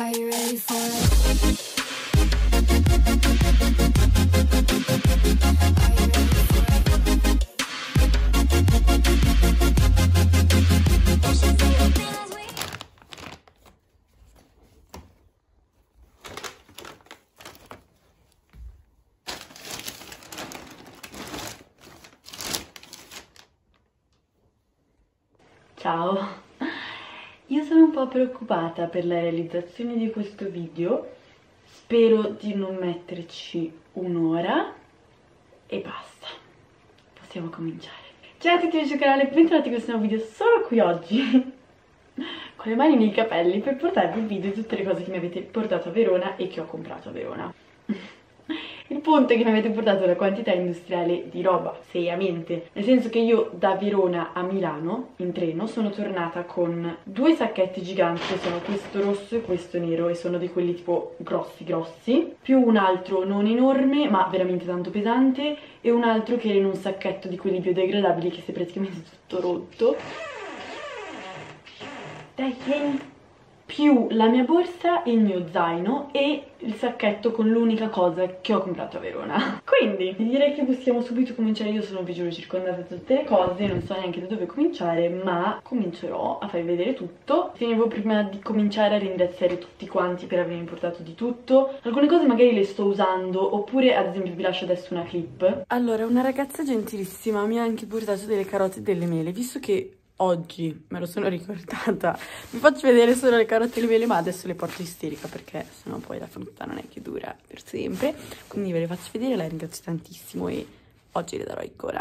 Are you ready for it? Ciao, io sono un po' preoccupata per la realizzazione di questo video, spero di non metterci un'ora e basta, possiamo cominciare. Ciao a tutti amici del canale, bentornati in questo nuovo video. Sono qui oggi con le mani nei capelli per portarvi il video di tutte le cose che mi avete portato a Verona e che ho comprato a Verona. Il punto è che mi avete portato una quantità industriale di roba, seriamente. Nel senso che io da Verona a Milano, in treno, sono tornata con due sacchetti giganti, che sono questo rosso e questo nero, e sono di quelli tipo grossi grossi, più un altro non enorme, ma veramente tanto pesante, e un altro che era in un sacchetto di quelli biodegradabili che si è praticamente tutto rotto. Dai, vieni! Più la mia borsa, il mio zaino e il sacchetto con l'unica cosa che ho comprato a Verona. Quindi direi che possiamo subito cominciare. Io sono, vi giuro, circondata da tutte le cose, non so neanche da dove cominciare, ma comincerò a farvi vedere tutto. Tenevo prima di cominciare a ringraziare tutti quanti per avermi portato di tutto. Alcune cose magari le sto usando, oppure ad esempio vi lascio adesso una clip. Allora, una ragazza gentilissima mi ha anche portato delle carote e delle mele, visto che oggi me lo sono ricordata, vi faccio vedere solo le carote e le mele, ma adesso le porto isterica perché sennò poi la frutta non è che dura per sempre, quindi ve le faccio vedere. La ringrazio tantissimo e oggi le darò ancora.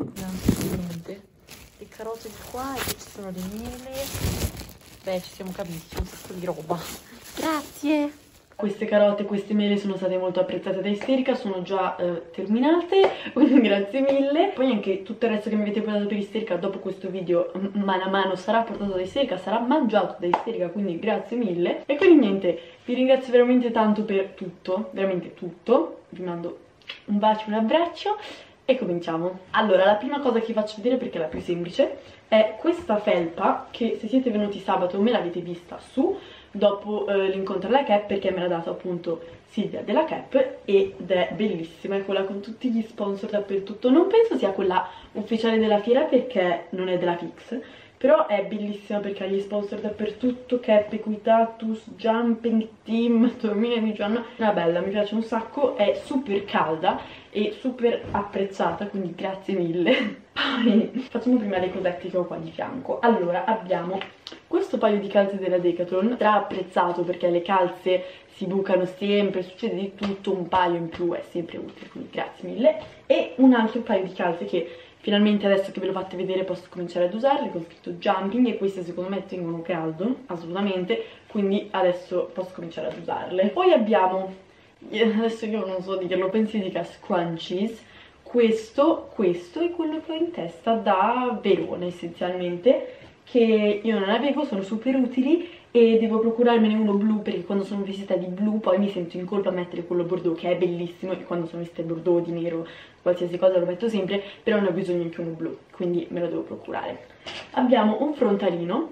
Le carote di qua, e qui ci sono le mele. Beh, ci siamo capiti, un sacco di roba. Grazie! Queste carote e queste mele sono state molto apprezzate da Isterica, sono già terminate, quindi grazie mille. Poi anche tutto il resto che mi avete portato per Isterica dopo questo video mano a mano sarà portato da Isterica, sarà mangiato da Isterica, quindi grazie mille. E quindi niente, vi ringrazio veramente tanto per tutto, veramente tutto. Vi mando un bacio, un abbraccio e cominciamo. Allora, la prima cosa che vi faccio vedere, perché è la più semplice, è questa felpa che, se siete venuti sabato, me l'avete vista su dopo l'incontro alla Cap, perché me l'ha dato appunto Silvia della Cap, ed è bellissima, è quella con tutti gli sponsor dappertutto. Non penso sia quella ufficiale della fiera perché non è della Fix, però è bellissima perché ha gli sponsor dappertutto: Cap, Equitatus, Jumping Team, Dormire di Gianna. È bella, mi piace un sacco, è super calda e super apprezzata, quindi grazie mille. Poi facciamo prima le cosette che ho qua di fianco. Allora, abbiamo questo paio di calze della Decathlon, stra apprezzato perché le calze si bucano sempre, succede di tutto, un paio in più è sempre utile, quindi grazie mille. E un altro paio di calze che finalmente, adesso che ve lo fate vedere, posso cominciare ad usarle, con scritto Jumping, e queste secondo me tengono caldo, assolutamente, quindi adesso posso cominciare ad usarle. Poi abbiamo, adesso io non so dirlo, pensi dica Scrunchies. Questo è quello che ho in testa da Verona essenzialmente, che io non avevo, sono super utili e devo procurarmene uno blu, perché quando sono vestita di blu poi mi sento in colpa a mettere quello bordeaux, che è bellissimo, e quando sono vestita di bordeaux, di nero, qualsiasi cosa lo metto sempre, però ne ho bisogno anche uno blu, quindi me lo devo procurare. Abbiamo un frontalino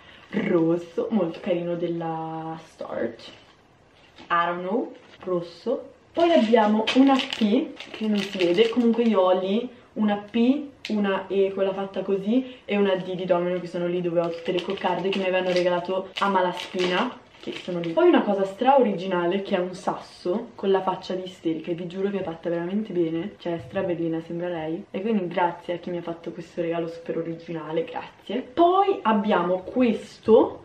rosso, molto carino, della Start, I don't know, rosso. Poi abbiamo una P, che non si vede, comunque io ho lì una P, una E, quella fatta così, e una D di Domino, che sono lì dove ho tutte le coccarde che mi avevano regalato a Malaspina, che sono lì. Poi una cosa stra originale, che è un sasso con la faccia di Isterica, e vi giuro che è fatta veramente bene, cioè è stra bellina, sembra lei, e quindi grazie a chi mi ha fatto questo regalo super originale, grazie. Poi abbiamo questo,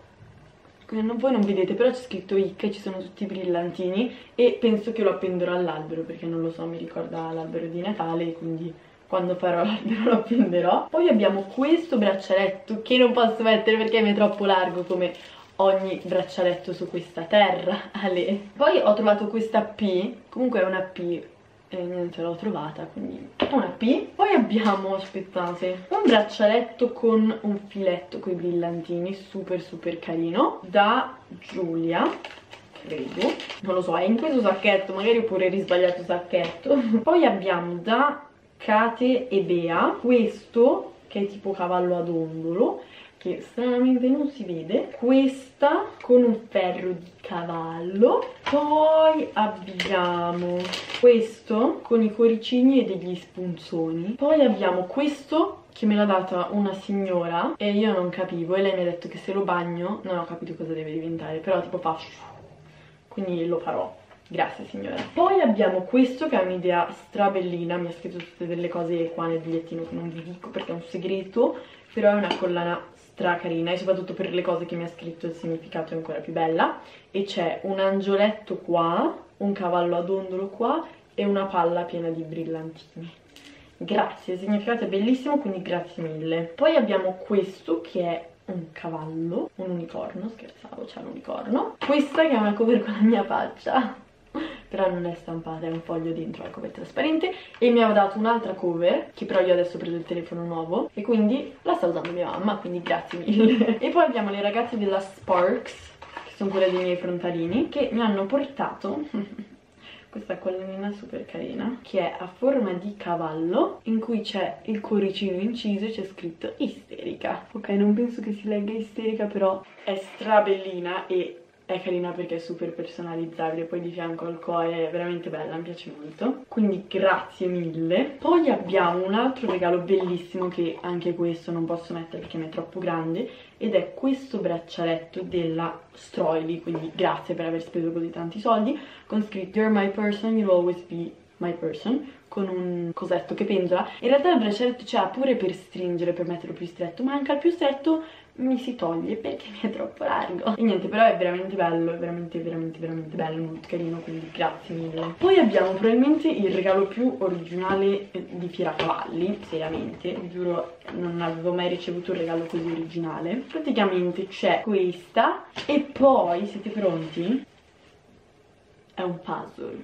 voi non vedete, però c'è scritto IC, ci sono tutti i brillantini, e penso che lo appenderò all'albero, perché non lo so, mi ricorda l'albero di Natale, quindi quando farò l'albero lo appenderò. Poi abbiamo questo braccialetto che non posso mettere perché mi è troppo largo, come ogni braccialetto su questa terra. Ale. Poi ho trovato questa P, comunque è una P, e niente, l'ho trovata, quindi una P. Poi abbiamo, aspettate, un braccialetto con un filetto con i brillantini, super super carino, da Giulia, credo, non lo so, è in questo sacchetto, magari ho pure risbagliato sacchetto. Poi abbiamo da Kate e Bea questo, che è tipo cavallo ad ondolo, che stranamente non si vede, questa con un ferro di cavallo, poi abbiamo questo con i cuoricini e degli spunzoni, poi abbiamo questo che me l'ha data una signora e io non capivo, e lei mi ha detto che se lo bagno non ho capito cosa deve diventare, però tipo fa, quindi lo farò. Grazie signora. Poi abbiamo questo che è un'idea strabellina, mi ha scritto tutte delle cose qua nel bigliettino che non vi dico perché è un segreto, però è una collana stracarina e soprattutto per le cose che mi ha scritto il significato è ancora più bella. E c'è un angioletto qua, un cavallo ad ondolo qua e una palla piena di brillantini. Grazie, il significato è bellissimo, quindi grazie mille. Poi abbiamo questo che è un cavallo, un unicorno, scherzavo, c'è un unicorno. Questa che è una cover con la mia faccia, però non è stampata, è un foglio dentro la cover trasparente, e mi aveva dato un'altra cover che però io adesso ho preso il telefono nuovo e quindi la sta usando mia mamma, quindi grazie mille. E poi abbiamo le ragazze della Sparks, che sono quelle dei miei frontalini, che mi hanno portato questa collanina super carina che è a forma di cavallo, in cui c'è il cuoricino inciso e c'è scritto isterica. Ok, non penso che si legga isterica, però è strabellina e è carina perché è super personalizzabile, poi di fianco al cuore è veramente bella, mi piace molto, quindi grazie mille. Poi abbiamo un altro regalo bellissimo che anche questo non posso mettere perché mi è troppo grande, ed è questo braccialetto della Stroili, quindi grazie per aver speso così tanti soldi, con scritto You're my person, you'll always be my person, con un cosetto che pendola. In realtà il braccialetto c'ha pure per stringere, per metterlo più stretto, ma anche al più stretto mi si toglie perché mi è troppo largo. E niente, però è veramente bello, è veramente bello, molto carino, quindi grazie mille. Poi abbiamo probabilmente il regalo più originale di Fieracavalli, seriamente, vi giuro non avevo mai ricevuto un regalo così originale. Praticamente c'è questa e poi, siete pronti? È un puzzle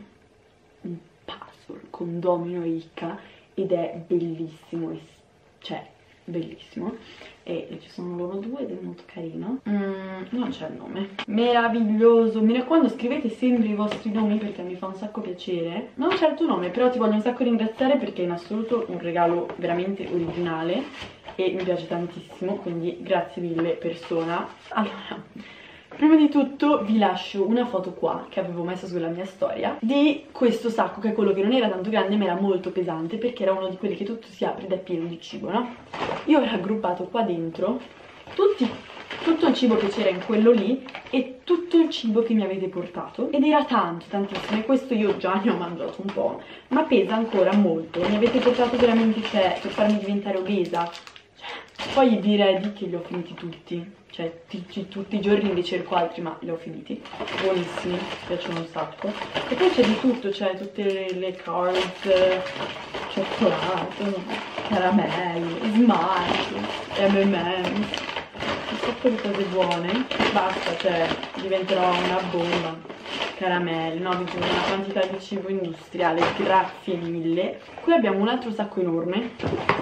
con domino e ricca ed è bellissimo, cioè bellissimo, e ci sono loro due ed è molto carino. Non c'è il nome. Meraviglioso, mi raccomando scrivete sempre i vostri nomi perché mi fa un sacco piacere. Non c'è il tuo nome, però ti voglio un sacco ringraziare perché è in assoluto un regalo veramente originale e mi piace tantissimo, quindi grazie mille persona. Allora, prima di tutto vi lascio una foto qua che avevo messo sulla mia storia di questo sacco, che è quello che non era tanto grande ma era molto pesante, perché era uno di quelli che tutto si apre ed è pieno di cibo, no? Io ho raggruppato qua dentro tutto il cibo che c'era in quello lì e tutto il cibo che mi avete portato, ed era tantissimo, e questo io già ne ho mangiato un po', ma pesa ancora molto. Mi avete portato veramente, cioè, per farmi diventare obesa. Poi direi che li ho finiti tutti, cioè tutti i giorni ne cerco altri, ma li ho finiti. Buonissimi, mi piacciono un sacco. E poi c'è di tutto, c'è tutte le cards, cioccolato, caramelli, smart, M&M's, un sacco di cose buone. Basta, cioè diventerò una bomba. Caramelli, no, vi giuro, una quantità di cibo industriale, grazie mille. Qui abbiamo un altro sacco enorme.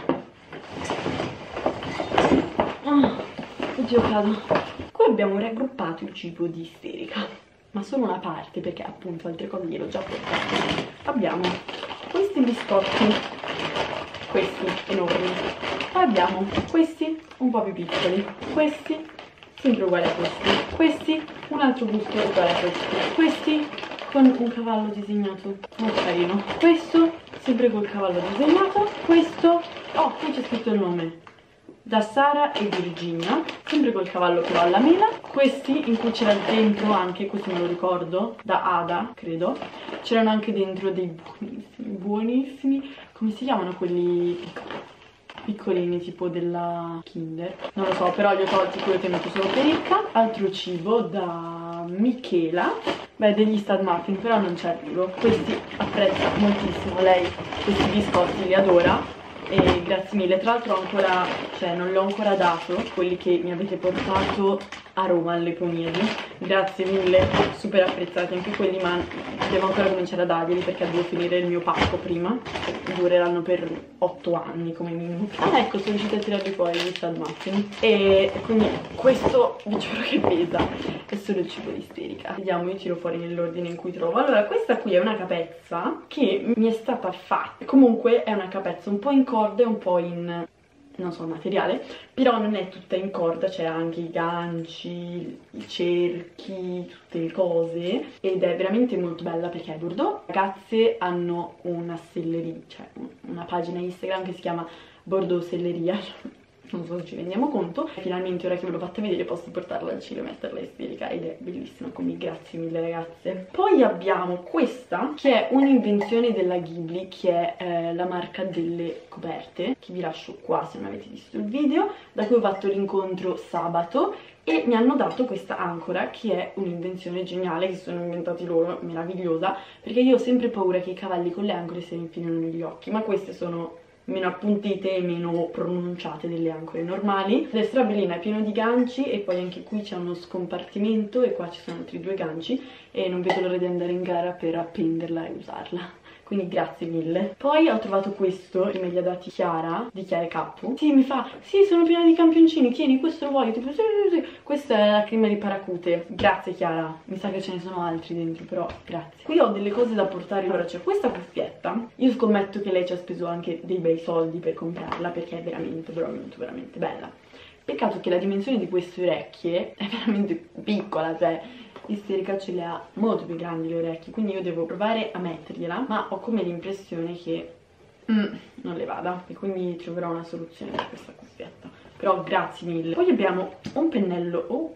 Oddio, cado. Qui abbiamo raggruppato il cibo di Isterica, ma solo una parte perché appunto altre cose gliel'ho già portate. Abbiamo questi biscotti, questi enormi, poi abbiamo questi un po' più piccoli, questi sempre uguali a questi, un altro gusto uguale a questi con un cavallo disegnato molto carino, questo sempre col cavallo disegnato, questo, oh, qui c'è scritto il nome, da Sara e Virginia, sempre col cavallo però alla mela. Questi in cui c'era dentro anche, questo me lo ricordo, da Ada, credo, c'erano anche dentro dei buonissimi, come si chiamano quelli piccolini tipo della Kinder? Non lo so, però li ho tolti, quelli ho tenuto solo per Ricca. Altro cibo da Michela, beh, degli Stud Muffin, però non ci arrivo. Questi apprezza moltissimo lei, questi biscotti li adora. E grazie mille, tra l'altro ancora, cioè non li ho ancora dato, quelli che mi avete portato a Roma alle Ponieri, grazie mille, super apprezzati anche quelli, ma devo ancora cominciare a darglieli perché devo finire il mio pacco prima, dureranno per 8 anni come minimo. Ah, ecco, sono riuscita a tirarli fuori gli Stud Muffin, e quindi questo vi giuro che pesa, è solo il cibo di Isterica. Vediamo, io tiro fuori nell'ordine in cui trovo. Allora, questa qui è una capezza che mi è stata fatta, comunque è una capezza un po' in corda e un po' in non so il materiale, però non è tutta in corda, c'è anche i ganci, i cerchi, tutte le cose, ed è veramente molto bella perché è bordeaux. Le ragazze hanno una selleria, cioè una pagina Instagram che si chiama Bordeaux Selleria, non so se ci rendiamo conto. Finalmente ora che ve l'ho fatta vedere posso portarla al cielo e metterla isterica ed è bellissima, quindi grazie mille ragazze. Poi abbiamo questa che è un'invenzione della Ghibli, che è la marca delle coperte, che vi lascio qua se non avete visto il video, da cui ho fatto l'incontro sabato, e mi hanno dato questa ancora che è un'invenzione geniale che si sono inventati loro, meravigliosa, perché io ho sempre paura che i cavalli con le ancore si infilino negli occhi, ma queste sono meno appuntite e meno pronunciate delle ancore normali. Ed è strabellina, è pieno di ganci e poi anche qui c'è uno scompartimento e qua ci sono altri 2 ganci e non vedo l'ora di andare in gara per appenderla e usarla. Quindi grazie mille. Poi ho trovato questo che me li ha dati Chiara, di Chiara Capu. Sì, mi fa, sì, sono piena di campioncini, tieni, questo lo voglio, tipo, sì, sì, sì. Questa è la crema di paracute. Grazie Chiara, mi sa che ce ne sono altri dentro, però grazie. Qui ho delle cose da portare, allora c'è questa cuffietta. Io scommetto che lei ci ha speso anche dei bei soldi per comprarla, perché è veramente, veramente bella. Peccato che la dimensione di queste orecchie è veramente piccola, cioè isterica ce le ha molto più grandi le orecchie, quindi io devo provare a mettergliela, ma ho come l'impressione che non le vada e quindi troverò una soluzione per questa cuffietta. Però grazie mille. Poi abbiamo un pennello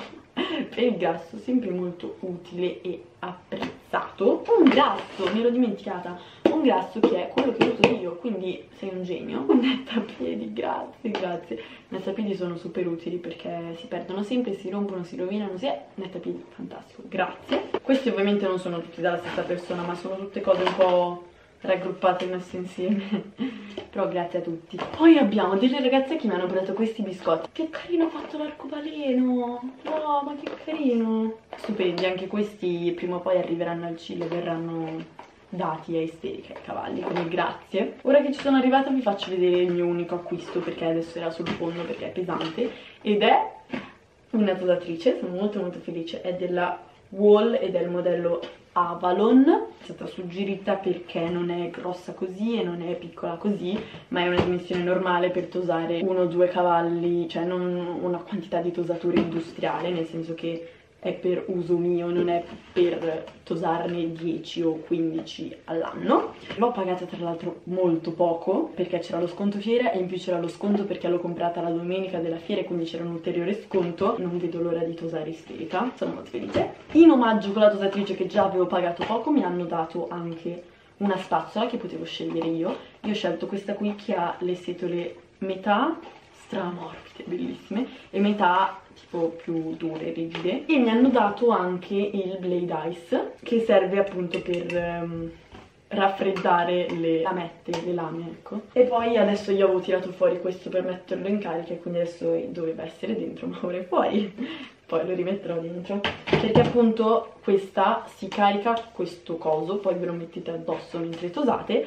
per il grasso, sempre molto utile e apprezzato. Un grasso, me l'ho dimenticata, un grasso che è quello che uso io, quindi sei un genio. Un nettapiedi, grazie, grazie. I nettapiedi sono super utili perché si perdono sempre, si rompono, si rovinano, si è nettapiedi, fantastico, grazie. Questi ovviamente non sono tutti dalla stessa persona, ma sono tutte cose un po' raggruppate e messe insieme, però grazie a tutti. Poi abbiamo delle ragazze che mi hanno portato questi biscotti. Che carino ha fatto l'arcobaleno, oh ma che carino, stupendi. Anche questi prima o poi arriveranno al Cile, verranno dati a Isterica ai cavalli, quindi grazie. Ora che ci sono arrivata vi faccio vedere il mio unico acquisto, perché adesso era sul fondo perché è pesante, ed è una dosatrice. Sono molto felice, è della Wall ed è il modello Avalon. È stata suggerita perché non è grossa così e non è piccola così, ma è una dimensione normale per tosare 1 o 2 cavalli, cioè non una quantità di tosatura industriale, nel senso che è per uso mio, non è per tosarne 10 o 15 all'anno. L'ho pagata tra l'altro molto poco perché c'era lo sconto fiera e in più c'era lo sconto perché l'ho comprata la domenica della fiera e quindi c'era un ulteriore sconto. Non vedo l'ora di tosare Isterica, sono molto felice. In omaggio con la tosatrice che già avevo pagato poco mi hanno dato anche una spazzola che potevo scegliere io. Io ho scelto questa qui che ha le setole metà stramorbide, bellissime, e metà tipo più dure, rigide, e mi hanno dato anche il Blade Ice che serve appunto per raffreddare le lamette, le lame, ecco. E poi adesso io avevo tirato fuori questo per metterlo in carica e quindi adesso doveva essere dentro, ma ora è fuori. Poi lo rimetterò dentro perché appunto questa si carica questo coso, poi ve lo mettete addosso mentre tosate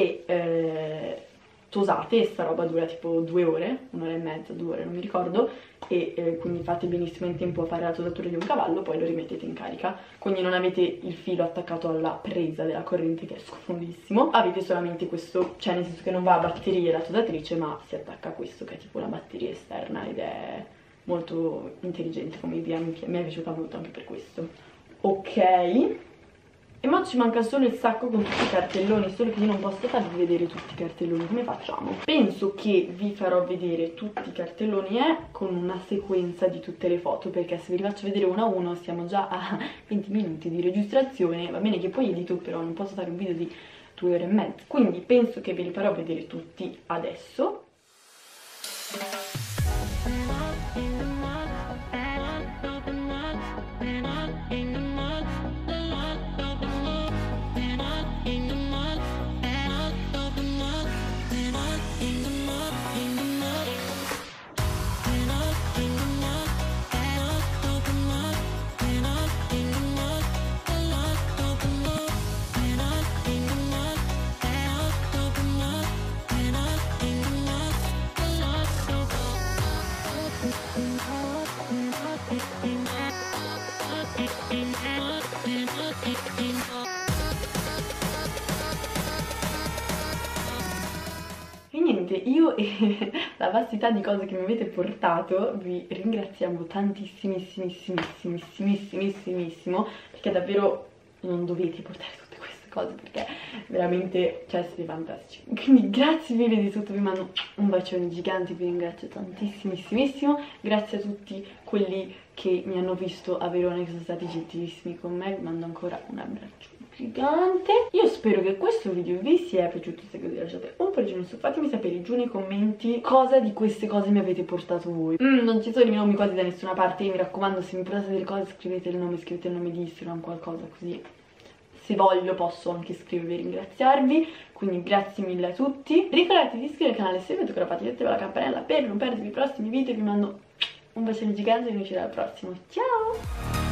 e tosate, e sta roba dura tipo 2 ore, 1 ora e mezza, 2 ore, non mi ricordo, e quindi fate benissimo in tempo a fare la tosatura di un cavallo, poi lo rimettete in carica, quindi non avete il filo attaccato alla presa della corrente che è scomodissimo, avete solamente questo, cioè nel senso che non va a batterie la tosatrice ma si attacca a questo che è tipo la batteria esterna ed è molto intelligente come idea, mi è piaciuta molto anche per questo. Ok, e mo ci manca solo il sacco con tutti i cartelloni, solo che io non posso farvi vedere tutti i cartelloni. Come facciamo? Penso che vi farò vedere tutti i cartelloni con una sequenza di tutte le foto, perché se ve li faccio vedere uno a uno siamo già a 20 minuti di registrazione. Va bene che poi edito, però non posso fare un video di 2 ore e mezza, quindi penso che ve li farò vedere tutti adesso. E niente, io e la vastità di cose che mi avete portato. Vi ringraziamo tantissimissimissimo, perché davvero non dovete portare tutte queste cose, perché veramente, cioè, siete fantastici. Quindi grazie mille di tutto, vi mando un bacione gigante, vi ringrazio tantissimissimo. Grazie a tutti quelli che mi hanno visto a Verona, che sono stati gentilissimi con me, vi mando ancora un abbraccio gigante. Io spero che questo video vi sia piaciuto, se così lasciate un pollice in su, fatemi sapere giù nei commenti cosa di queste cose mi avete portato voi. Non ci sono i nomi quasi da nessuna parte, mi raccomando, se mi portate delle cose scrivete il nome di Instagram, qualcosa così. Se voglio posso anche scrivervi e ringraziarvi, quindi grazie mille a tutti. Ricordatevi di iscrivervi al canale se avete ancora fatto, attivate la campanella per non perdervi i prossimi video. Vi mando un bacione gigante e noi ci vediamo al prossimo. Ciao!